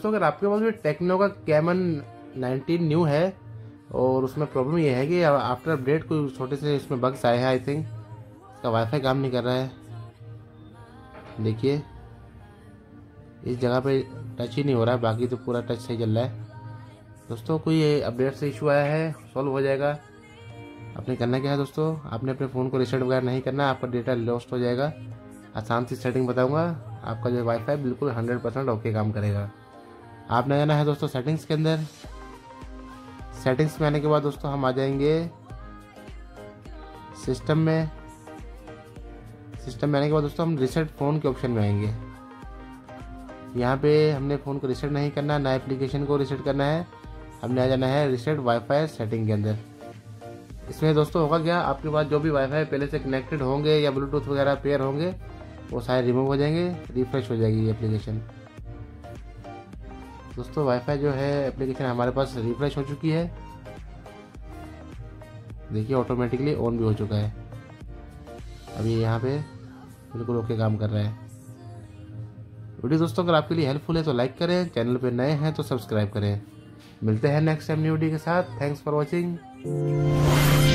दोस्तों अगर आपके पास भी टेक्नो का कैमन 19 न्यू है और उसमें प्रॉब्लम ये है कि आफ्टर अपडेट कोई छोटे से इसमें बग्स आए हैं, आई थिंक इसका वाईफाई काम नहीं कर रहा है। देखिए इस जगह पे टच ही नहीं हो रहा है, बाकी तो पूरा टच सही चल रहा है। दोस्तों कोई अपडेट से इशू आया है, सॉल्व हो जाएगा। आपने करना क्या है दोस्तों, आपने अपने फ़ोन को रीसेट वगैरह नहीं करना, आपका डेटा लॉस्ट हो जाएगा। आसान सी सेटिंग बताऊंगा, आपका जो वाईफाई बिल्कुल 100% ओके काम करेगा। आपने जाना है दोस्तों सेटिंग्स के अंदर। सेटिंग्स में आने के बाद दोस्तों हम आ जाएंगे सिस्टम में। सिस्टम में आने के बाद दोस्तों हम रीसेट फ़ोन के ऑप्शन में आएंगे। यहाँ पे हमने फ़ोन को रीसेट नहीं करना, ना एप्लीकेशन को रीसेट करना है, हमने आ जाना है रीसेट वाईफाई सेटिंग के अंदर। इसमें दोस्तों होगा क्या, आपके पास जो भी वाईफाई पहले से कनेक्टेड होंगे या ब्लूटूथ वगैरह पेयर होंगे वो सारे रिमूव हो जाएंगे, रिफ्रेश हो जाएगी ये एप्लीकेशन। दोस्तों वाईफाई जो है एप्लीकेशन हमारे पास रिफ्रेश हो चुकी है, देखिए ऑटोमेटिकली ऑन भी हो चुका है। अभी यहाँ पे बिल्कुल ओके काम कर रहा है। वीडियो दोस्तों अगर आपके लिए हेल्पफुल है तो लाइक करें, चैनल पे नए हैं तो सब्सक्राइब करें। मिलते हैं नेक्स्ट टाइम न्यू वीडियो के साथ। Thanks for watching.